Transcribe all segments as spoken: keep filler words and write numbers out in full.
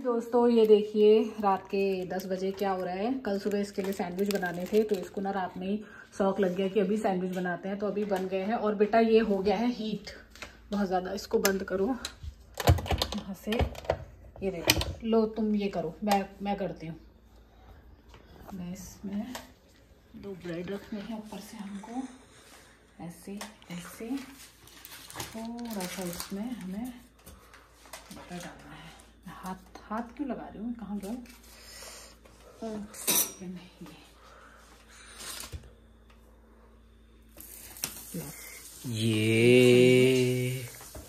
दोस्तों ये देखिए रात के दस बजे क्या हो रहा है। कल सुबह इसके लिए सैंडविच बनाने थे तो इसको ना रात में ही शौक लग गया कि अभी सैंडविच बनाते हैं, तो अभी बन गए हैं। और बेटा ये हो गया है हीट बहुत ज़्यादा, इसको बंद करो यहाँ से। ये देखो, लो तुम ये करो, मैं मैं करती हूँ। मैं इसमें दो ब्रेड रखने हैं ऊपर से, हमको ऐसे ऐसे थोड़ा सा इसमें हमें बटर डालना है। हाथ हाथ क्यों लगा रही हूँ, कहाँ गया? ये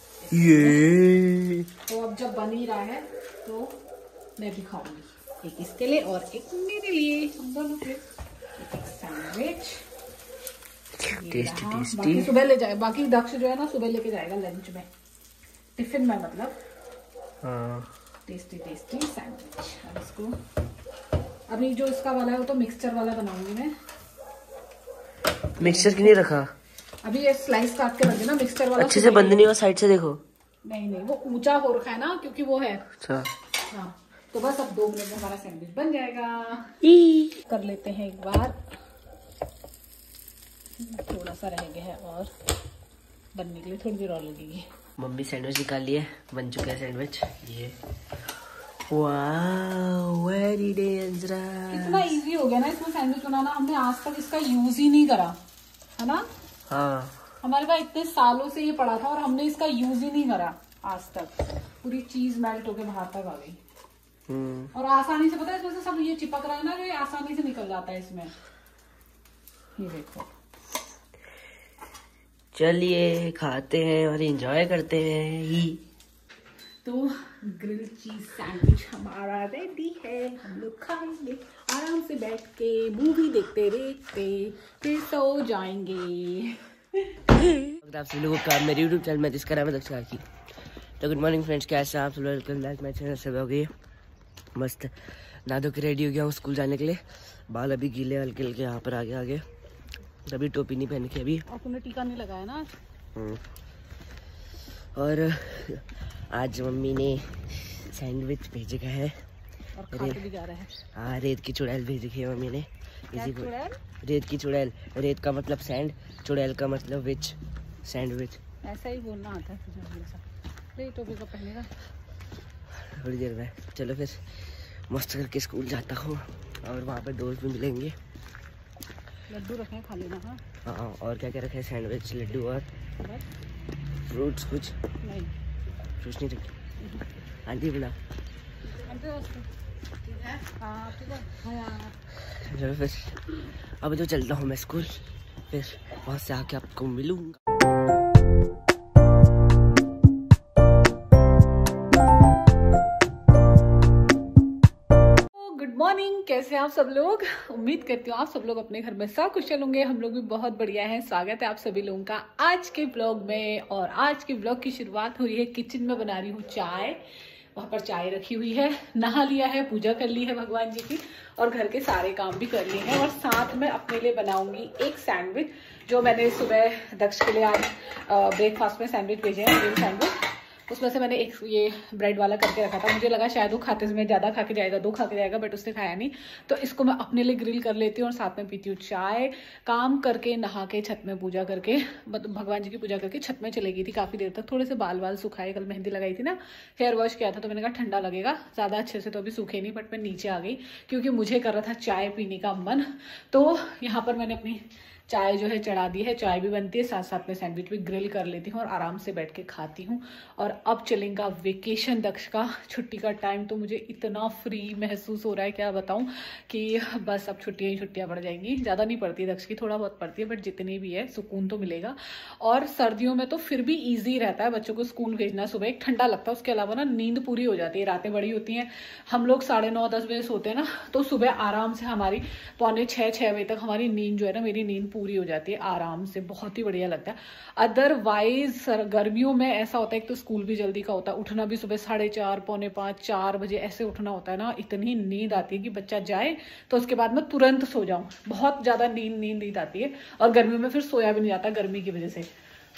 ये तो अब जब बन ही रहा है तो मैं भी खाऊंगी, एक इसके लिए और एक मेरे लिए, हम दोनों के एक सैंडविच। Tasty tasty. बाकी सुबह ले जाए, बाकी दक्ष जो है ना सुबह लेके जाएगा लंच में, टिफिन में मतलब। हाँ टेस्टी टेस्टी सैंडविच। अब इसको अभी जो इसका वाला है वो तो मिक्सचर वाला बनाऊंगी मैं। मिक्सचर क्यों नहीं रखा? अभी ये स्लाइस काट के रख देना, मिक्सचर वाला अच्छे से बंद नहीं हुआ, साइड से देखो। नहीं नहीं वो ऊंचा हो रखा है ना, क्योंकि वो है। अच्छा हाँ तो बस अब दो मिनट में हमारा सैंडविच बन जाएगा। कर लेते हैं एक बार, थोड़ा सा रह गया है और बनने के लिए थोड़ी देर और लगेगी। मम्मी सैंडविच निकाल लिए, बन चुका है सैंडविच। ये वाओ वेरी डेंजरस। इतना इजी हो गया ना इसमें सैंडविच बनाना, हमने आज तक इसका यूज ही नहीं करा है ना। हाँ हमारे पास इतने सालों से ये पड़ा था और हमने इसका यूज ही नहीं करा आज तक। पूरी चीज मेल्ट होके बाहर तक आ गई और आसानी से, पता है इसमें से सब ये चिपक रहा है ना, जो ये आसानी से निकल जाता है इसमें। ये देखो, चलिए खाते हैं और एंजॉय करते हैं ही। तो ग्रिल चीज सैंडविच हमारा रेडी है, हम लोग खाएंगे आराम से बैठ के, मूवी देखते देखते फिर सो जाएंगे। आप सभी लोगों का मेरे यूट्यूब चैनल में जिसका नाम है दक्षिणा की। तो गुड मॉर्निंग फ्रेंड्स, कैसे आप सब लोग? मैं चैनल सब हो गई मस्त, नहा धो के रेडी हो गया हूँ स्कूल जाने के लिए। बाल अभी गीले हल्के हल्के यहाँ पर आगे आगे, तभी टोपी नहीं पहन के अभी। और तुमने टीका नहीं लगाया ना? और आज मम्मी ने सैंडविच भेजा है और खा के भी जा रहा है। हाँ, रेत की चुड़ैल भेजी है मम्मी ने। इसी को चुड़ैल? रेत की चुड़ैल, रेत का मतलब सैंड, चुड़ैल का मतलब विच, सैंडविच। ऐसा ही बोलना आता है तुझे हमेशा। तो टोपी का पहनेगा थोड़ी देर में। चलो फिर मस्त करके स्कूल जाता हूँ और वहाँ पर दोस्त भी मिलेंगे। लड्डू रखे हैं, खा लेना। हाँ हाँ, और क्या क्या रखे हैं? सैंडविच, लड्डू और फ्रूट्स। कुछ नहीं, फ्रूट्स नहीं रखे। आंटी बुला। चलो फिर अब तो चलता हूँ मैं स्कूल, फिर वहाँ से आके आपको मिलूंगा। गुड मॉर्निंग, कैसे हैं आप सब लोग? उम्मीद करती हूँ आप सब लोग अपने घर में सब कुशल होंगे। हम लोग भी बहुत बढ़िया हैं। स्वागत है आप सभी लोगों का आज के ब्लॉग में। और आज के ब्लॉग की शुरुआत हो रही है किचन में, बना रही हूँ चाय। वहाँ पर चाय रखी हुई है, नहा लिया है, पूजा कर ली है भगवान जी की, और घर के सारे काम भी कर लिए हैं। और साथ में अपने लिए बनाऊंगी एक सैंडविच, जो मैंने सुबह दक्ष के लिए आज ब्रेकफास्ट में सैंडविच भेजे हैं, ग्रिल सैंडविच। उसमें से मैंने एक ये ब्रेड वाला करके रखा था, मुझे लगा शायद वो खाते समय ज़्यादा खा के जाएगा, दो खा के जाएगा, बट उसने खाया नहीं। तो इसको मैं अपने लिए ग्रिल कर लेती हूँ और साथ में पीती हूँ चाय। काम करके नहा के छत में पूजा करके, भगवान जी की पूजा करके छत में चली गई थी काफ़ी देर तक। थोड़े से बाल बाल सुखाए, कल मेहंदी लगाई थी ना, हेयर वॉश किया था, तो मैंने कहा ठंडा लगेगा, ज़्यादा अच्छे से तो अभी सूखे नहीं, बट मैं नीचे आ गई क्योंकि मुझे कर रहा था चाय पीने का मन। तो यहाँ पर मैंने अपनी चाय जो है चढ़ा दी है, चाय भी बनती है, साथ साथ में सैंडविच भी ग्रिल कर लेती हूँ और आराम से बैठ के खाती हूँ। और अब चलेगा वेकेशन, दक्ष का छुट्टी का टाइम। तो मुझे इतना फ्री महसूस हो रहा है, क्या बताऊँ, कि बस अब छुट्टियाँ ही छुट्टियाँ पड़ जाएंगी। ज़्यादा नहीं पड़ती दक्ष की, थोड़ा बहुत पड़ती है, बट जितनी भी है सुकून तो मिलेगा। और सर्दियों में तो फिर भी ईजी रहता है बच्चों को स्कूल भेजना। सुबह एक ठंडा लगता है, उसके अलावा ना नींद पूरी हो जाती है, रातें बड़ी होती हैं। हम लोग साढ़े नौ दस बजे सोते हैं ना, तो सुबह आराम से हमारी पौने छः छः बजे तक हमारी नींद जो है ना, मेरी नींद पूरी हो जाती है आराम से, बहुत ही बढ़िया लगता है। अदरवाइज गर्मियों में ऐसा होता है, एक तो स्कूल भी जल्दी का होता है, उठना भी सुबह साढ़े चार पौने पाँच चार बजे ऐसे उठना होता है ना, इतनी नींद आती है कि बच्चा जाए तो उसके बाद मैं तुरंत सो जाऊं, बहुत ज़्यादा नींद नींद नींद आती है। और गर्मियों में फिर सोया भी नहीं जाता गर्मी की वजह से।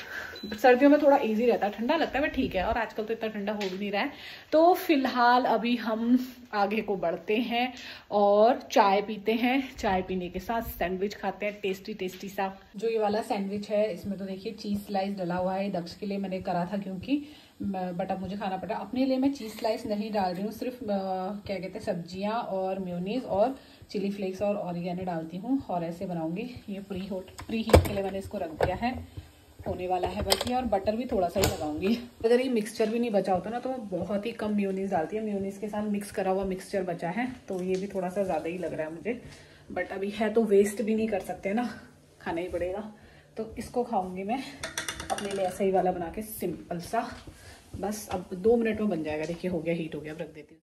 सर्दियों में थोड़ा इजी रहता है, ठंडा लगता है बट ठीक है, और आजकल तो इतना ठंडा हो भी नहीं रहा है। तो फिलहाल अभी हम आगे को बढ़ते हैं और चाय पीते हैं। चाय पीने के साथ सैंडविच खाते हैं, टेस्टी टेस्टी सा। जो ये वाला सैंडविच है इसमें तो देखिए चीज स्लाइस डला हुआ है, दक्ष के लिए मैंने करा था क्योंकि, बट अब मुझे खाना पड़ा। अपने लिए मैं चीज स्लाइस नहीं डाल रही हूँ, सिर्फ क्या कहते हैं सब्जियां और मेयोनीज और चिली फ्लेक्स और ऑरिगेनो डालती हूँ और ऐसे बनाऊंगी। ये प्री होट प्री हीट के लिए मैंने इसको रख दिया है, होने वाला है बस ये, और बटर भी थोड़ा सा ही लगाऊंगी। अगर ये मिक्सचर भी नहीं बचा होता ना तो बहुत ही कम मेयोनीज डालती है, मेयोनीज के साथ मिक्स करा हुआ मिक्सचर बचा है तो ये भी थोड़ा सा ज़्यादा ही लग रहा है मुझे, बट अभी है तो वेस्ट भी नहीं कर सकते ना, खाना ही पड़ेगा। तो इसको खाऊंगी मैं अपने लिए ऐसा ही वाला बना के सिंपल सा, बस अब दो मिनट में बन जाएगा। देखिए हो गया, हीट हो गया, अब रख देती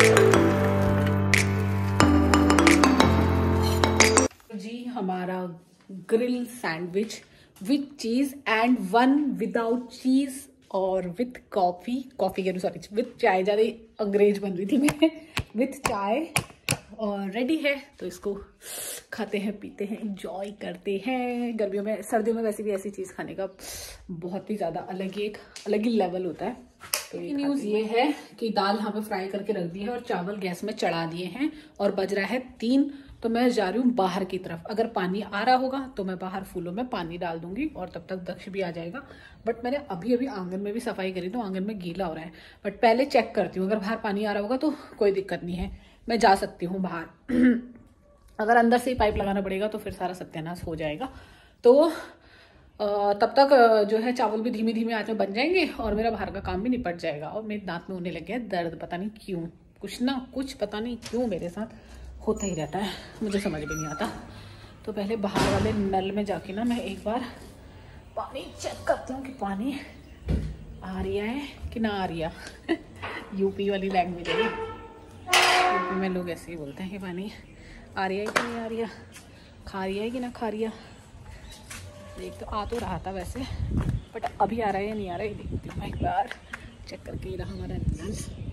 हूँ जी। हमारा grill sandwich with cheese and one without cheese और विथ कॉफी कॉफी के सॉरी विथ चाय, ज़्यादा अंग्रेज बन रही थी मैं, विथ चाय और रेडी है। तो इसको खाते हैं, पीते हैं, एंजॉय करते हैं। गर्मियों में, सर्दियों में वैसे भी ऐसी चीज़ खाने का बहुत ही ज़्यादा अलग ही एक अलग ही लेवल होता है। तो ये न्यूज़ ये है कि दाल यहाँ पे फ्राई करके रख दी है और चावल गैस में चढ़ा दिए हैं और बज रहा है तीन। तो मैं जा रही हूँ बाहर की तरफ, अगर पानी आ रहा होगा तो मैं बाहर फूलों में पानी डाल दूंगी और तब तक दक्ष भी आ जाएगा। बट मैंने अभी अभी आंगन में भी सफाई करी तो आंगन में गीला हो रहा है, बट पहले चेक करती हूँ, अगर बाहर पानी आ रहा होगा तो कोई दिक्कत नहीं है, मैं जा सकती हूँ बाहर। अगर अंदर से ही पाइप लगाना पड़ेगा तो फिर सारा सत्यानाश हो जाएगा। तो तब तक जो है चावल भी धीमी धीमी आंच में बन जाएंगे और मेरा बाहर का काम भी निपट जाएगा। और मेरे दांत में होने लग गया दर्द, पता नहीं क्यों, कुछ ना कुछ पता नहीं क्यों मेरे साथ होता ही रहता है, मुझे समझ भी नहीं आता। तो पहले बाहर वाले नल में जाके ना मैं एक बार पानी चेक करती हूँ कि पानी आ रहा है कि ना आ रहा। यूपी वाली लैंग्वेज है, यूपी में लोग ऐसे ही बोलते हैं कि पानी आ रहा है कि नहीं आ रहा, खा रही है कि ना खा रहा। देख तो आ तो रहा था वैसे, बट अभी आ रहा है या नहीं आ रहा है देखती हूँ मैं एक बार चेक करके। रहा हमारा नल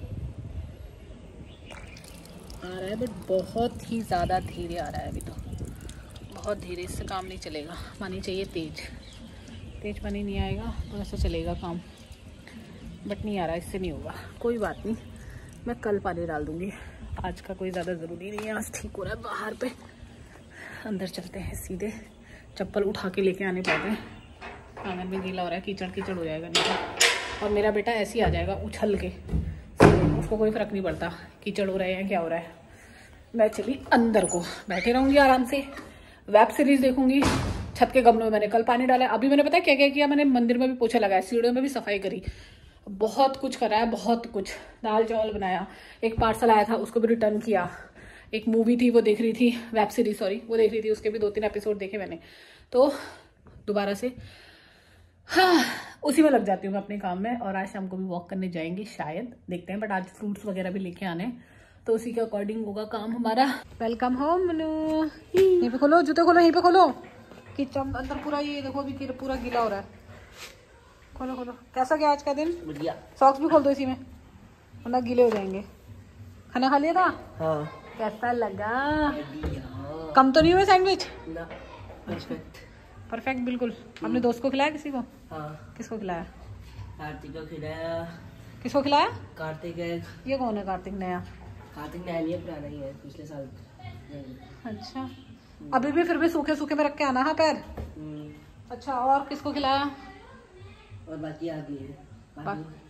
आ रहा है बट बहुत ही ज़्यादा धीरे आ रहा है अभी तो, बहुत धीरे, इससे काम नहीं चलेगा। पानी चाहिए तेज, तेज पानी नहीं आएगा तो ऐसे चलेगा काम, बट नहीं आ रहा, इससे नहीं होगा। कोई बात नहीं, मैं कल पानी डाल दूँगी, आज का कोई ज़्यादा ज़रूरी नहीं है। आज ठीक हो रहा है बाहर पे, अंदर चलते हैं सीधे, चप्पल उठा के लेके आने पड़ते हैं, आंगन में गीला हो रहा है, कीचड़ कीचड़ हो जाएगा नहीं। और मेरा बेटा ऐसे ही आ जाएगा उछल के, उसको कोई फर्क नहीं पड़ता कीचड़ हो रहा है या क्या हो रहा है। मैं चली अंदर को, बैठे रहूँगी आराम से, वेब सीरीज देखूंगी। छत के गमलों में मैंने कल पानी डाला है। अभी मैंने पता है क्या क्या किया, मैंने मंदिर में भी पोछा लगाया, सीढ़ियों में भी सफाई करी, बहुत कुछ करा है, बहुत कुछ। दाल चावल बनाया, एक पार्सल आया था उसको भी रिटर्न किया, एक मूवी थी वो देख रही थी, वेब सीरीज सॉरी वो देख रही थी, उसके भी दो तीन एपिसोड देखे मैंने। तो दोबारा से हाँ उसी में लग जाती हूँ मैं अपने काम में। और आज शाम को भी वॉक करने जाएंगे शायद, देखते हैं, बट आज फ्रूट्स वगैरह भी लेके आने हैं तो उसी के अकॉर्डिंग होगा काम हमारा। वेलकम होम मनु, यहीं पे खोलो, जूते खोलो, यहीं पे खोलो, किचन अंदर पूरा ये देखो अभी पूरा गीला हो रहा है। खोलो खोलो, कैसा गया आज का दिन? बढ़िया। सॉक्स भी खोल दो इसी में वरना गीले हो जाएंगे। खाना खा लिया था? हाँ। कैसा लगा? कम तो नहीं हुए सैंडविच? ना, परफेक्ट बिल्कुल। अपने दोस्त को खिलाया किसी को? हाँ। किसको खिलाया? कार्तिक को खिलाया। किसको खिलाया? कार्तिक है। ये कौन है कार्तिक? नया? कार्तिक नया नहीं है, पुराना ही है, पिछले साल। अच्छा, अभी भी फिर भी सूखे सूखे में रख के आना है पैर। अच्छा, और किसको खिलाया? और बाकी याद नहीं है। बा...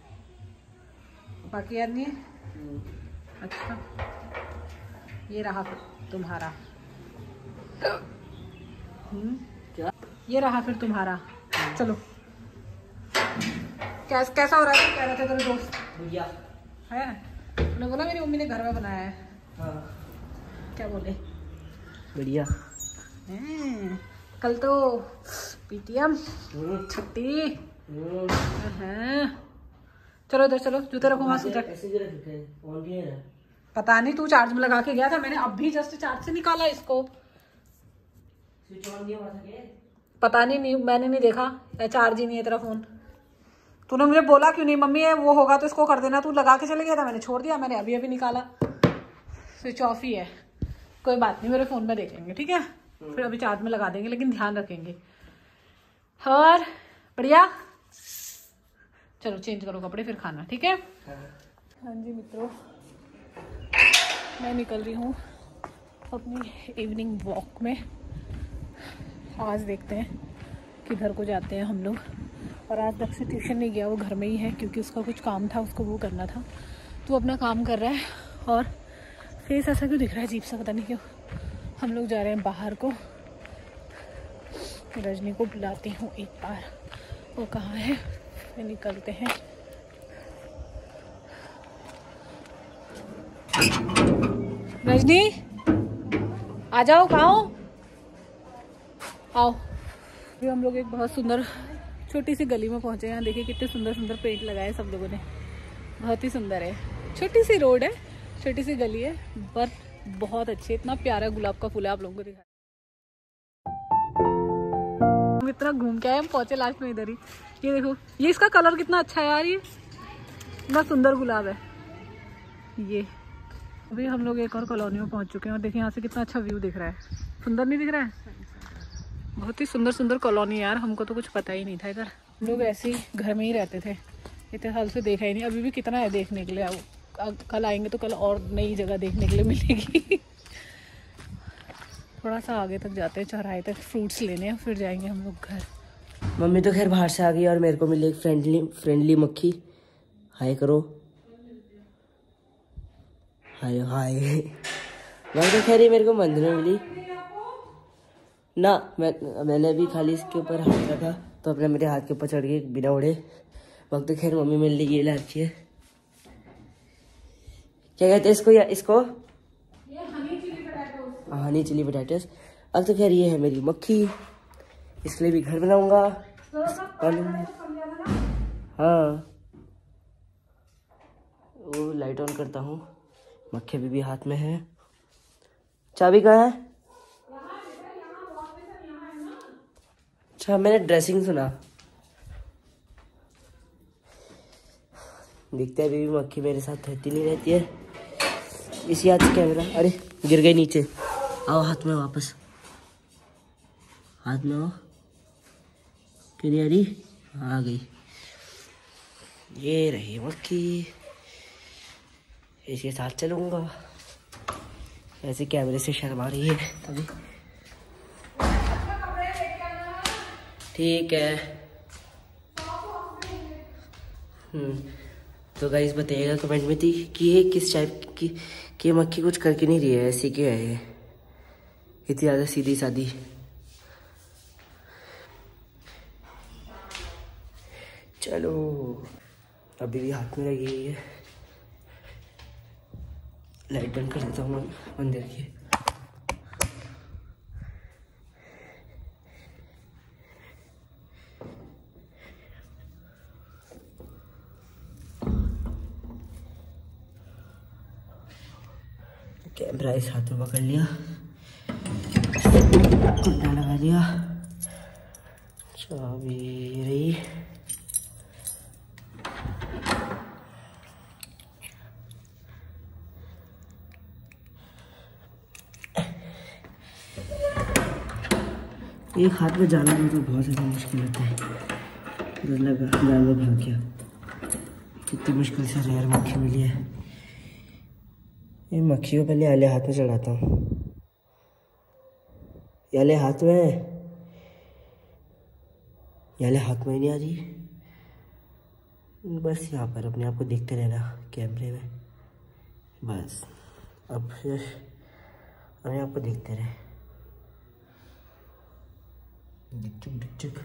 बाकी याद नहीं है? अच्छा, ये रहा फिर तुम्हारा। हम्म क्या? ये रहा फिर तुम्हारा। चलो, कैस, कैसा हो रहा है? कह रहे थे तेरे दोस्त बढ़िया है, उन्होंने बोला मेरी मम्मी ने घर में बनाया है। हाँ। क्या बोले? बढ़िया। कल तो पीटीएम छुट्टी। चलो इधर चलो, जूते रखो वहां से। पता नहीं, तू चार्ज में लगा के गया था, मैंने अभी जस्ट चार्ज से निकाला इसको। स्विच ऑन नहीं हुआ था? पता नहीं, नहीं मैंने नहीं देखा, चार्ज ही नहीं है तेरा फोन। तूने मुझे बोला क्यों नहीं? मम्मी है वो होगा तो इसको कर देना, तू लगा के चले गया था, मैंने छोड़ दिया, मैंने अभी अभी निकाला, स्विच ऑफ ही है। कोई बात नहीं, मेरे फोन में देख लेंगे, ठीक है, फिर अभी चार्ज में लगा देंगे, लेकिन ध्यान रखेंगे। और बढ़िया चलो चेंज करो कपड़े फिर खाना, ठीक है? हाँ जी मित्रों, मैं निकल रही हूँ अपनी इवनिंग वॉक में। आज देखते हैं किधर को जाते हैं हम लोग। और आज तक से ट्यूशन नहीं गया, वो घर में ही है क्योंकि उसका कुछ काम था, उसको वो करना था, तो वो अपना काम कर रहा है। और फेस ऐसा क्यों दिख रहा है अजीब सा, पता नहीं क्यों। हम लोग जा रहे हैं बाहर को, रजनी को बुलाती हूँ एक बार, वो कहाँ है, फिर निकलते हैं। रजनी आ जाओ, कहाँ हो? आओ। अभी हम लोग एक बहुत सुंदर छोटी सी गली में पहुंचे हैं। यहाँ देखिए कितने सुंदर सुंदर पेड़ लगाए सब लोगों ने, बहुत ही सुंदर है। छोटी सी रोड है, छोटी सी गली है, पर बहुत अच्छी है। इतना प्यारा गुलाब का फूल है, आप लोगों को दिखा। हम इतना घूम के आए, हम पहुंचे लास्ट में इधर ही। ये देखो, ये इसका कलर कितना अच्छा है यार, ये इतना सुंदर गुलाब है ये। अभी हम लोग एक और कॉलोनी में पहुंच चुके हैं और देखिए यहाँ से कितना अच्छा व्यू दिख रहा है। सुंदर नहीं दिख रहा है? बहुत ही सुंदर सुंदर कॉलोनी यार, हमको तो कुछ पता ही नहीं था। इधर हम लोग ऐसे ही घर में ही रहते थे, इतने साल से देखा ही नहीं। अभी भी कितना है देखने के लिए, कल आएंगे तो कल और नई जगह देखने के लिए मिलेगी। थोड़ा सा आगे तक जाते हैं, चौराहे तक फ्रूट्स लेने हैं, फिर जाएंगे हम लोग घर। मम्मी तो खैर बाहर से आ गई और मेरे को मिली एक फ्रेंडली फ्रेंडली मक्खी। हाय करो, हाय हाय। मैं तो खैर ही मेरे को मंदिर में मिली ना, मैं मैंने भी खाली इसके ऊपर हाथ रखा तो अपने मेरे हाथ के ऊपर चढ़ गई बिना उड़े। वक्त तो खैर मम्मी मिल ली, ये ला रखी है, क्या कहते हैं इसको, या इसको हनी चिली पोटैटोस। अब तो खैर ये है मेरी मक्खी, इसके लिए भी घर बनाऊंगा। हाँ, वो लाइट ऑन करता हूँ। मक्खी अभी भी हाथ में है। चाबी कहाँ है? अच्छा, मैंने ड्रेसिंग सुना। दिखता है अभी भी मक्खी मेरे साथ रहती नहीं रहती है। इसी हाथ से कैमरा, अरे गिर गई नीचे। आओ हाथ में वापस, हाथ में आओ। क्यों नहीं आ रही? आ गई, ये रही मक्खी, इसके साथ चलूंगा। ऐसे कैमरे से शर्मा रही है तभी। ठीक है। हम्म तो गाइस बताइएगा कमेंट में थी कि ये किस टाइप की कि मक्खी कुछ करके नहीं रही है, ऐसी क्यों है ये इतनी ज़्यादा सीधी सादी। चलो, अभी भी हाथ में लगी हुई है। लाइट बंद कर देता हूँ मंदिर की। कैमरा इस हाथ में पकड़ लिया, कुंडा लगा लिया, चाबी रही। एक हाथ में जाना में तो बहुत ज़्यादा मुश्किल होता है। लगा जानवर भाग गया, कितनी मुश्किल से रेयर मक्खी मिली है। ये मक्खी को पहले आले हाथ में चढ़ाता हूँ। याले हाथ में, याले हाथ में ही नहीं आ रही। बस यहाँ पर अपने आप को देखते रहना कैमरे में, बस। अब फिर अपने आप को देखते रहे, डिक डिक डिक।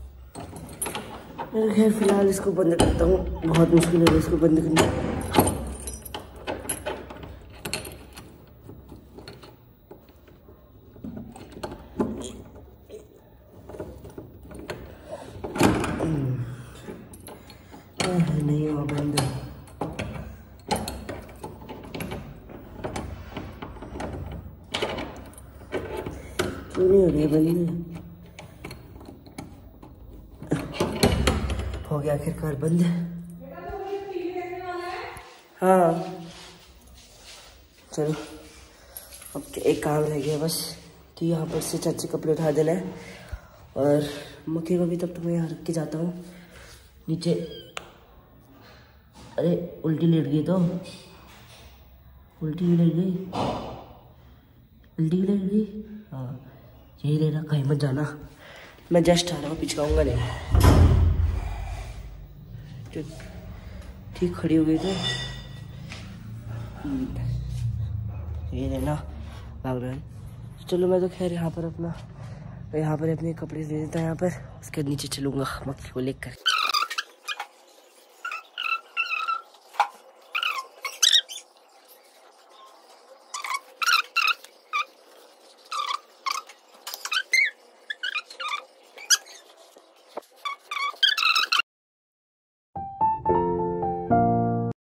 मैं खैर फिलहाल इसको बंद करता हूँ, बहुत मुश्किल है इसको बंद करना। नहीं हुआ बंद। क्यों नहीं हो रही बंद? हो गया आखिरकार बंद। हाँ चलो, अब एक काम रह गया बस कि यहाँ पर से चाची कपड़े उठा देना है और मक्खी को भी तब तो मैं यहाँ रख के जाता हूँ नीचे। अरे उल्टी लेट गई तो उल्टी लेट गई उल्टी लेट गई हाँ यही रहना, कहीं मत जाना। मैं जस्ट आ रहा हूँ, पिचकाऊंगा नहीं। ठीक खड़ी हो गई तो यही रहना, भाग रहा है। चलो मैं तो खैर यहाँ पर अपना यहाँ पर अपने कपड़े दे देता है यहाँ पर, उसके नीचे चलूँगा मक्खी को लेकर।